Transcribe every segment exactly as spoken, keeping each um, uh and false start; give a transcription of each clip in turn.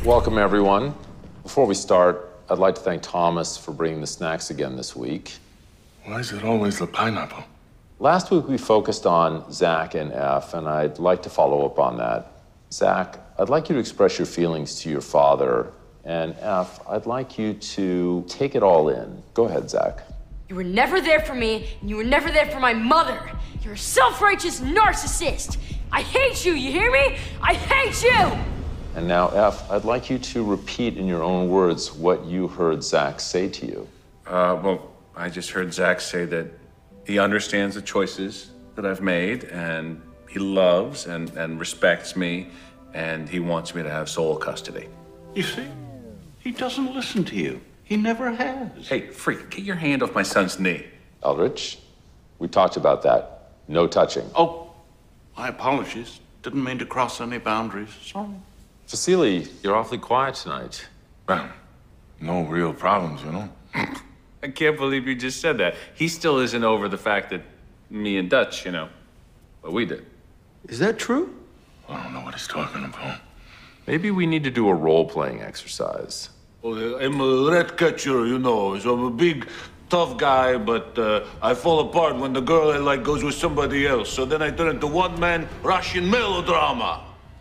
Welcome, everyone. Before we start, I'd like to thank Thomas for bringing the snacks again this week. Why is it always the pineapple? Last week, we focused on Zach and F, and I'd like to follow up on that. Zach, I'd like you to express your feelings to your father, and F, I'd like you to take it all in. Go ahead, Zach. You were never there for me, and you were never there for my mother. You're a self-righteous narcissist. I hate you, you hear me? I hate you! And now, F, I'd like you to repeat in your own words what you heard Zach say to you. Uh, well, I just heard Zach say that he understands the choices that I've made, and he loves and, and respects me, and he wants me to have sole custody. You see, he doesn't listen to you. He never has. Hey, freak, get your hand off my son's knee. Eldridge, we talked about that. No touching. Oh, my apologies. Didn't mean to cross any boundaries. Sorry. Vasily, you're awfully quiet tonight. Well, no real problems, you know? I can't believe you just said that. He still isn't over the fact that me and Dutch, you know, what we did. Is that true? I don't know what he's talking about. Maybe we need to do a role-playing exercise. Well, I'm a rat catcher, you know, so I'm a big, tough guy, but uh, I fall apart when the girl I like goes with somebody else. So then I turn into one-man Russian melodrama.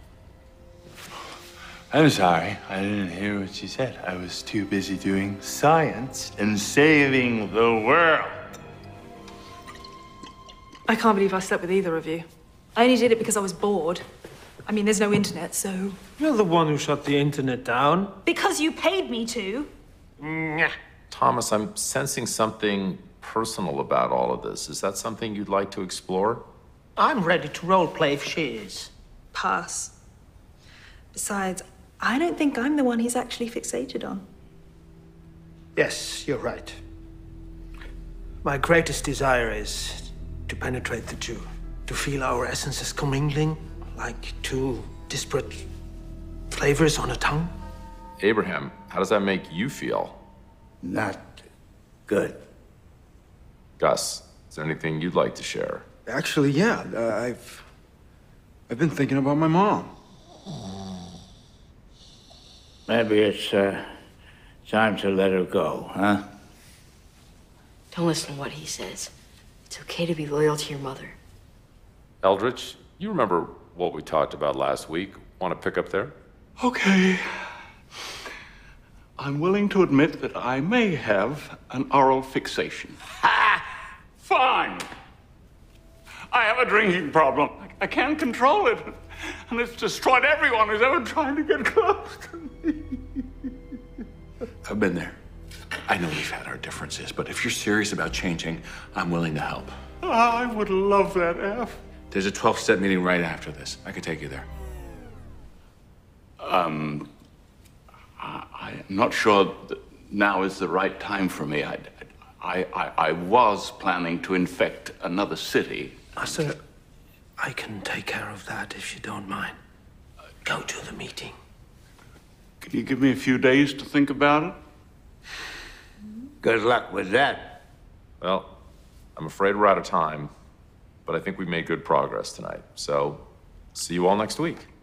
I'm sorry. I didn't hear what you said. I was too busy doing science and saving the world. I can't believe I slept with either of you. I only did it because I was bored. I mean, there's no internet, so... You're the one who shut the internet down. Because you paid me to. Thomas, I'm sensing something personal about all of this. Is that something you'd like to explore? I'm ready to roleplay if she is. Pass. Besides, I don't think I'm the one he's actually fixated on. Yes, you're right. My greatest desire is to penetrate the Jew, to feel our essences commingling like two disparate flavors on a tongue. Abraham, how does that make you feel? Not good. Gus, is there anything you'd like to share? Actually, yeah. Uh, I've... I've been thinking about my mom. Maybe it's uh, time to let her go, huh? Don't listen to what he says. It's okay to be loyal to your mother. Eldridge, you remember what we talked about last week? Want to pick up there? Okay. I'm willing to admit that I may have an oral fixation. Ha! Fine. I have a drinking problem. I can't control it. And it's destroyed everyone who's ever tried to get close to me. I've been there. I know we've had our differences, but if you're serious about changing, I'm willing to help. Oh, I would love that, F. There's a twelve-step meeting right after this. I could take you there. Um, I, I'm not sure that now is the right time for me. I, I, I, I was planning to infect another city. Master, I can take care of that if you don't mind. Go to the meeting. Can you give me a few days to think about it? Good luck with that. Well, I'm afraid we're out of time, but I think we made good progress tonight. So, see you all next week.